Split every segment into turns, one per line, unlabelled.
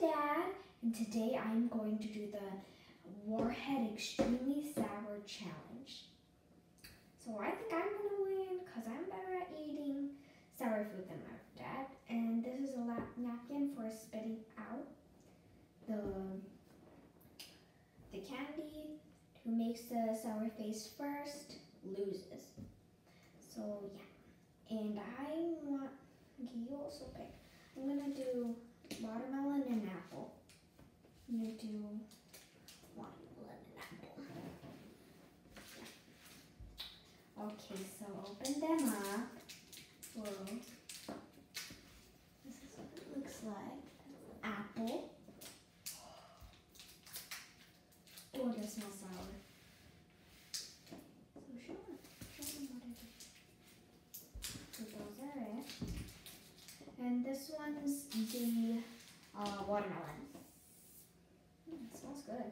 Dad, and today I'm going to do the Warhead Extremely Sour Challenge. So I think I'm gonna win because I'm better at eating sour food than my dad. And this is a napkin for spitting out the candy. Who makes the sour face first loses. So yeah, and I want. Okay, you also pick. I'm gonna do watermelon and apple. I'm gonna do watermelon and apple. Yeah. Okay, so open them up. Whoa. This is what it looks like. Apple. Oh, that smells sour. So show them what it is. So those are it. And this one's the watermelon. It smells good.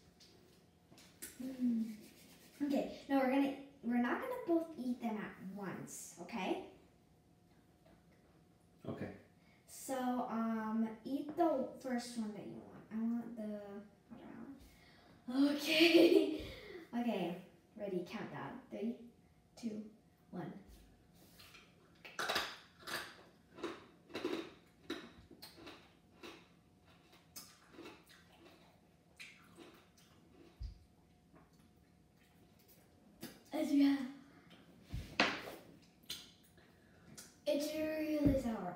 Okay, now we're not gonna both eat them at once, okay?
Okay.
So eat the first one that you want. I want the watermelon. Okay. Okay, ready, countdown. 3, 2, 1. Yeah. It's really sour.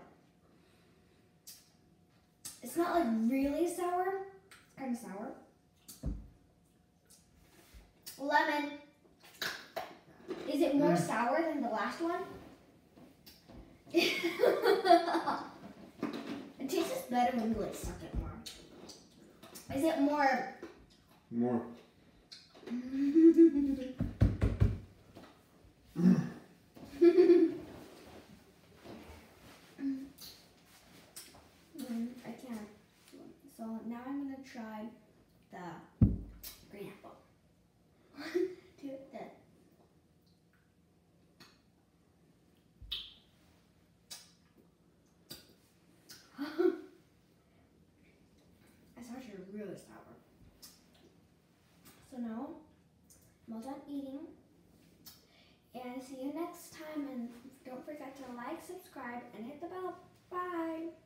It's not like really sour. It's kind of sour. Lemon. Is it more sour than the last one? It tastes better when you like suck it more. Is it more?
More.
I can't. So now I'm gonna try the green apple. 1, 2, 3. It's actually really sour. So now I'm all done eating. And see you next time. And don't forget to like, subscribe, and hit the bell. Bye.